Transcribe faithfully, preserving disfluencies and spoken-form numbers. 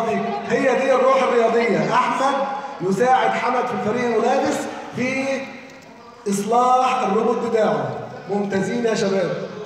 فيك. هي دي الروح الرياضيه. احمد يساعد حمد في الفريق المنافس في اصلاح الروبوت بتاعه. ممتازين يا شباب.